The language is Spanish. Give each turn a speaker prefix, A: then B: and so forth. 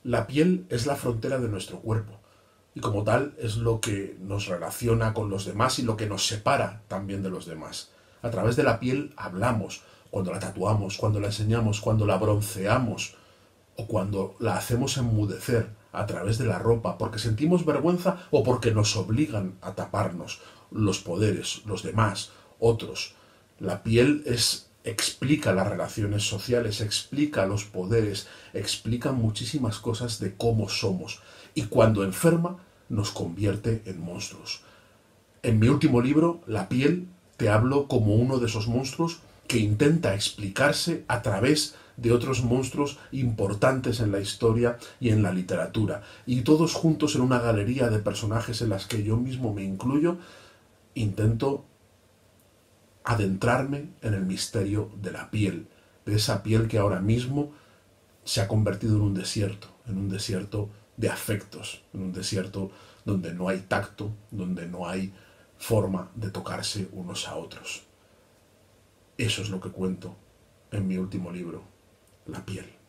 A: La piel es la frontera de nuestro cuerpo y como tal es lo que nos relaciona con los demás y lo que nos separa también de los demás. A través de la piel hablamos, cuando la tatuamos, cuando la enseñamos, cuando la bronceamos o cuando la hacemos enmudecer a través de la ropa porque sentimos vergüenza o porque nos obligan a taparnos los poderes, los demás, otros. La piel explica las relaciones sociales, explica los poderes, explica muchísimas cosas de cómo somos y cuando enferma nos convierte en monstruos. En mi último libro, La piel, te hablo como uno de esos monstruos que intenta explicarse a través de otros monstruos importantes en la historia y en la literatura. Y todos juntos en una galería de personajes en las que yo mismo me incluyo, intento adentrarme en el misterio de la piel, de esa piel que ahora mismo se ha convertido en un desierto de afectos, en un desierto donde no hay tacto, donde no hay forma de tocarse unos a otros. Eso es lo que cuento en mi último libro, La piel.